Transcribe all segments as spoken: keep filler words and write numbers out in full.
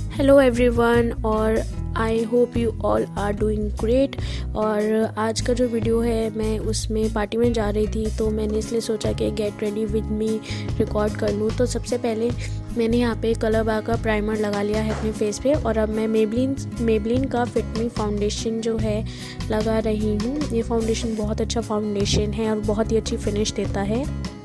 Hello everyone और I hope you all are doing great. और आज का जो वीडियो है मैं उसमें पार्टी में जा रही थी, तो मैंने इसलिए सोचा कि get ready with me record कर लूँ। तो सबसे पहले मैंने यहाँ पे कलर बार का प्राइमर लगा लिया है अपने फेस पे, और अब मैं मेबलिन मेबलिन का फिट मी फाउंडेशन जो है लगा रही हूँ। ये फाउंडेशन बहुत अच्छा फाउंडेशन है और बहुत ही अच्छी फिनिश देता है।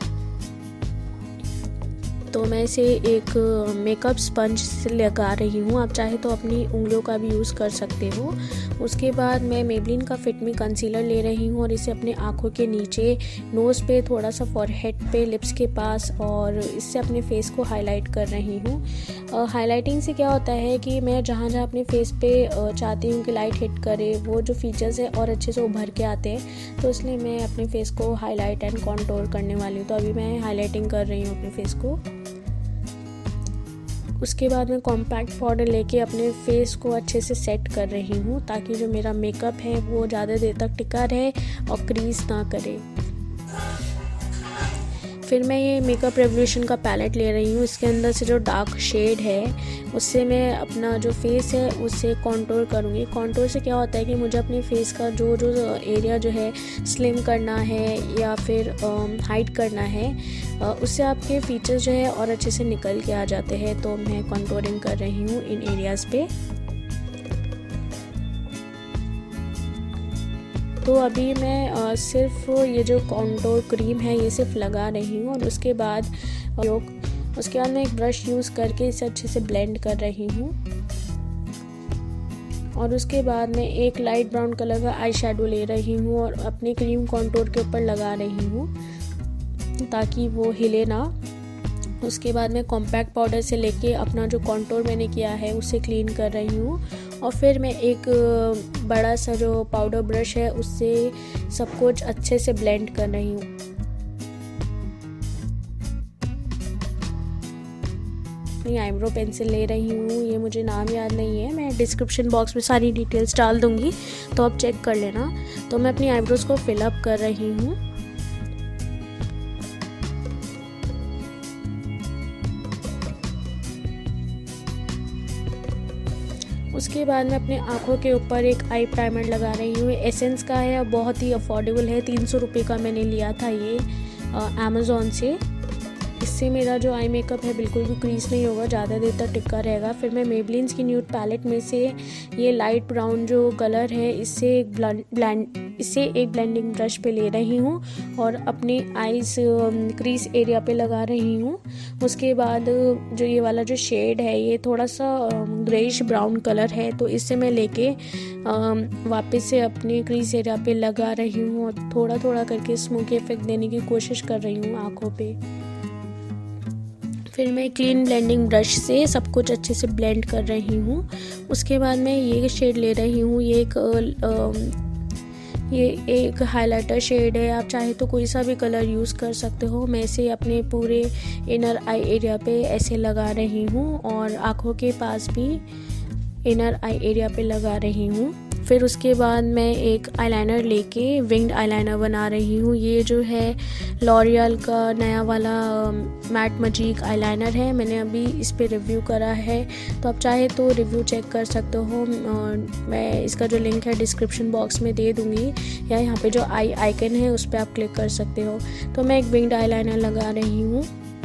तो मैं इसे एक मेकअप स्पंज से लगा रही हूँ, आप चाहे तो अपनी उंगलियों का भी यूज़ कर सकते हो। उसके बाद मैं मेबलिन का फिट मी कंसीलर ले रही हूँ और इसे अपने आँखों के नीचे, नोज़ पे, थोड़ा सा फॉरहेड पे, लिप्स के पास, और इससे अपने फेस को हाईलाइट कर रही हूँ। हाईलाइटिंग से क्या होता है कि मैं जहाँ जहाँ अपने फेस पे चाहती हूँ कि लाइट हिट करे, वो जो फीचर्स है और अच्छे से उभर के आते हैं, तो इसलिए मैं अपने फेस को हाईलाइट एंड कॉन्टोर करने वाली हूँ। तो अभी मैं हाईलाइटिंग कर रही हूँ अपने फेस को। उसके बाद मैं कॉम्पैक्ट पाउडर लेके अपने फेस को अच्छे से सेट कर रही हूँ, ताकि जो मेरा मेकअप है वो ज़्यादा देर तक टिका रहे और क्रीज ना करे। फिर मैं ये मेकअप रेवोल्यूशन का पैलेट ले रही हूँ। इसके अंदर से जो डार्क शेड है उससे मैं अपना जो फेस है उससे कॉन्टोर करूँगी। कॉन्टोर से क्या होता है कि मुझे अपने फेस का जो जो एरिया जो है स्लिम करना है या फिर हाइड करना है, उससे आपके फीचर्स जो है और अच्छे से निकल के आ जाते हैं। तो मैं कॉन्टोरिंग कर रही हूँ इन एरियाज़ पे। तो अभी मैं आ, सिर्फ ये जो कॉन्टोर क्रीम है ये सिर्फ लगा रही हूँ, और उसके बाद उसके बाद मैं एक ब्रश यूज़ करके इसे अच्छे से ब्लेंड कर रही हूँ। और उसके बाद मैं एक लाइट ब्राउन कलर का आई शेडो ले रही हूँ और अपने क्रीम कॉन्टोर के ऊपर लगा रही हूँ ताकि वो हिले ना। उसके बाद मैं कॉम्पैक्ट पाउडर से लेके अपना जो कॉन्टोर मैंने किया है उसे क्लीन कर रही हूँ, और फिर मैं एक बड़ा सा जो पाउडर ब्रश है उससे सब कुछ अच्छे से ब्लेंड कर रही हूँ। मैं आईब्रो पेंसिल ले रही हूँ, ये मुझे नाम याद नहीं है, मैं डिस्क्रिप्शन बॉक्स में सारी डिटेल्स डाल दूँगी तो आप चेक कर लेना। तो मैं अपनी आईब्रोज को फिलअप कर रही हूँ। उसके बाद मैं अपने आँखों के ऊपर एक आई प्राइमर लगा रही हूँ। एसेंस का है, बहुत ही अफोर्डेबल है, तीन सौ रुपये का मैंने लिया था ये अमेज़ॉन से। इससे मेरा जो आई मेकअप है बिल्कुल भी क्रीज नहीं होगा, ज़्यादा देर तक टिका रहेगा। फिर मैं मेबलिन की न्यूड पैलेट में से ये लाइट ब्राउन जो कलर है इससे एक ब्लेंड इससे एक ब्लेंडिंग ब्रश पे ले रही हूँ और अपने आईज क्रीज एरिया पे लगा रही हूँ। उसके बाद जो ये वाला जो शेड है ये थोड़ा सा ग्रेइश ब्राउन कलर है, तो इससे मैं लेके वापस से अपने क्रीज एरिया पे लगा रही हूँ और थोड़ा थोड़ा करके स्मोकी इफेक्ट देने की कोशिश कर रही हूँ आँखों पे। फिर मैं क्लीन ब्लेंडिंग ब्रश से सब कुछ अच्छे से ब्लेंड कर रही हूँ। उसके बाद मैं ये शेड ले रही हूँ, ये एक आ, ये एक हाइलाइटर शेड है, आप चाहे तो कोई सा भी कलर यूज़ कर सकते हो। मैं इसे अपने पूरे इनर आई एरिया पे ऐसे लगा रही हूँ और आँखों के पास भी इनर आई एरिया पे लगा रही हूँ। फिर उसके बाद मैं एक आईलाइनर लेके विंग्ड आईलाइनर बना रही हूँ। ये जो है लॉरियल का नया वाला मैट मैजिक आईलाइनर है, मैंने अभी इस पे रिव्यू करा है, तो आप चाहे तो रिव्यू चेक कर सकते हो। और मैं इसका जो लिंक है डिस्क्रिप्शन बॉक्स में दे दूँगी, या यहाँ पे जो आई आइकन है उस पर आप क्लिक कर सकते हो। तो मैं एक विंग्ड आईलाइनर लगा रही हूँ।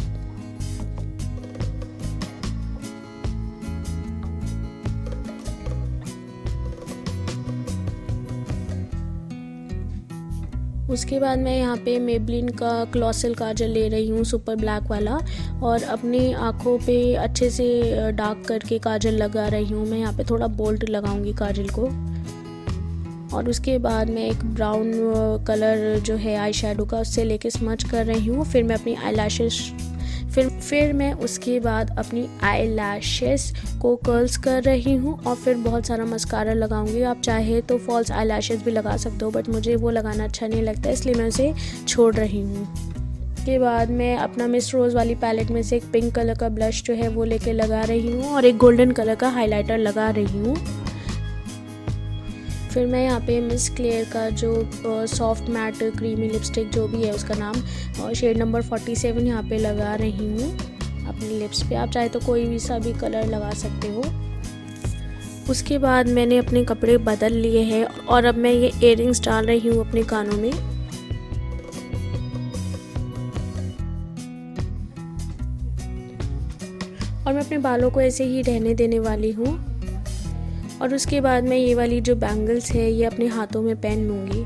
उसके बाद मैं यहाँ पे मेबलिन का क्लॉसल काजल ले रही हूँ, सुपर ब्लैक वाला, और अपनी आँखों पे अच्छे से डार्क करके काजल लगा रही हूँ। मैं यहाँ पे थोड़ा बोल्ड लगाऊंगी काजल को। और उसके बाद मैं एक ब्राउन कलर जो है आई शेडो का उससे लेके स्मच कर रही हूँ। फिर मैं अपनी आई लैशेस फिर फिर मैं उसके बाद अपनी आई लैशेस को कर्ल्स कर रही हूँ और फिर बहुत सारा मस्कारा लगाऊंगी। आप चाहे तो फॉल्स आई लैशेस भी लगा सकते हो, बट मुझे वो लगाना अच्छा नहीं लगता, इसलिए मैं उसे छोड़ रही हूँ। के बाद मैं अपना मिस रोज़ वाली पैलेट में से एक पिंक कलर का ब्लश जो है वो लेके लगा रही हूँ और एक गोल्डन कलर का हाइलाइटर लगा रही हूँ। फिर मैं यहाँ पे मिस क्लेयर का जो सॉफ्ट मैट क्रीमी लिपस्टिक जो भी है उसका नाम, और शेड नंबर फोर्टी सेवन यहाँ पे लगा रही हूँ अपनी लिप्स पे। आप चाहे तो कोई भी सा भी कलर लगा सकते हो। उसके बाद मैंने अपने कपड़े बदल लिए हैं और अब मैं ये इयररिंग्स डाल रही हूँ अपने कानों में। और मैं अपने बालों को ऐसे ही रहने देने वाली हूँ। और उसके बाद मैं ये वाली जो बैंगल्स है ये अपने हाथों में पहन लूँगी।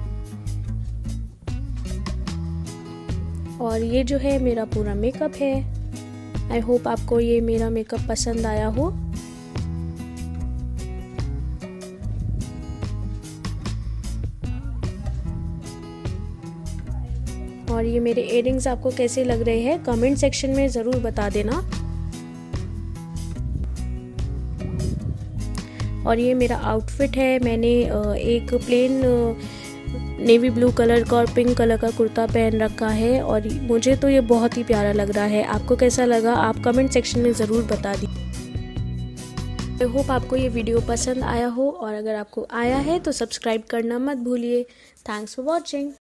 और ये जो है मेरा पूरा मेकअप है। आई होप आपको ये मेरा मेकअप पसंद आया हो। और ये मेरे इयररिंग्स आपको कैसे लग रहे हैं कमेंट सेक्शन में ज़रूर बता देना। और ये मेरा आउटफिट है। मैंने एक प्लेन नेवी ब्लू कलर का और पिंक कलर का कुर्ता पहन रखा है और मुझे तो ये बहुत ही प्यारा लग रहा है। आपको कैसा लगा आप कमेंट सेक्शन में ज़रूर बता दीजिए। आई होप आपको ये वीडियो पसंद आया हो और अगर आपको आया है तो सब्सक्राइब करना मत भूलिए। Thanks for watching.